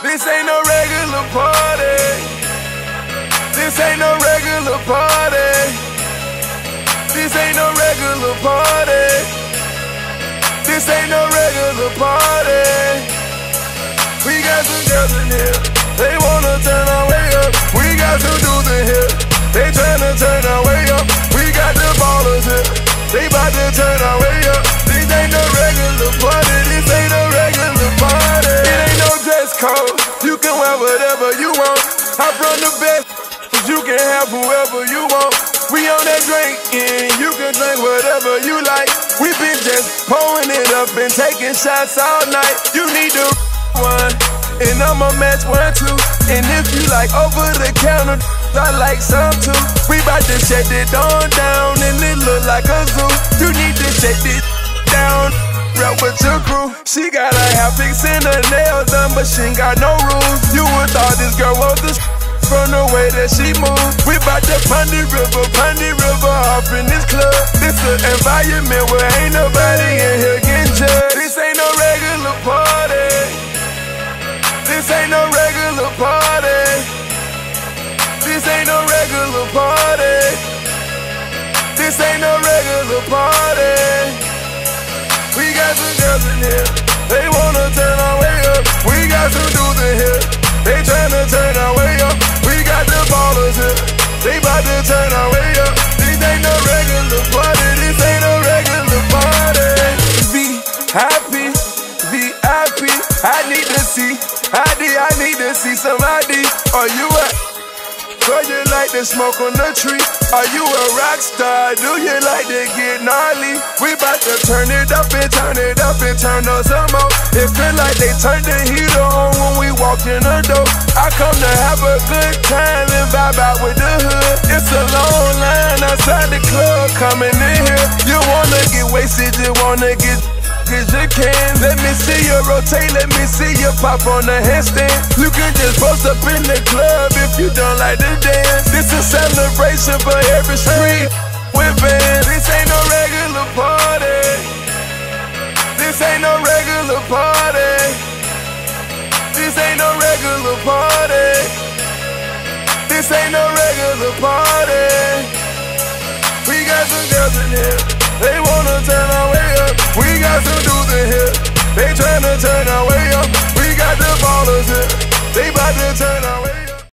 This ain't no regular party. This ain't no regular party. This ain't no regular party. This ain't no regular party. We got some girls in here, they wanna turn our way up. We got some dudes in here, they tryna turn our way up. We got the ballers here, they bout to turn our way up. This ain't no regular party, this ain't no regular party. It ain't no dress code, you can wear whatever you want. I run the best, but you can have whoever you want. We on that drinking, you can drink whatever you like. We been just pulling it up and taking shots all night. You need to one, and I'ma match 1, 2. And if you like over the counter, I like some too. We bout to shut it on down, and it look like a zoo. You need to shut it down, rap with your crew. She got a half fix and her nails done, but she ain't got no rules. You would thought this girl was the from the way that she moves. We bout to Pond River off in this club. This an environment where ain't nobody in here getting judged. This ain't no regular party. This ain't no regular party. This ain't no regular party. This ain't no regular party. We got some girls in here, they wanna turn our way up. We got some dudes in here, they tryna turn our way up. We got the ballers here, they bout to turn our way up. This ain't no regular party, this ain't no regular party. VIP, VIP, I need to see I need to see some ID. Are you a girl, you like to smoke on the tree? Are you a rock star? Do you like to get gnarly? We bout to turn it up and turn it up and turn up some more. It feel like they turned the heater on when we walked in the door. I come to have a good time and vibe out with the hood. It's a long line outside the club coming in here. You wanna get wasted, you wanna get cause you can. Let me see you rotate, let me see you pop on the handstand. You can just post up in the club if you don't like to dance. This a celebration for every street with bands. This ain't no regular party. This ain't no regular party. This ain't no regular party. This ain't no regular party. We got some girls in here, they wanna turn our way up. We got some dudes in here, they tryna turn our way up. We got the ballers here, they bout to turn our way up.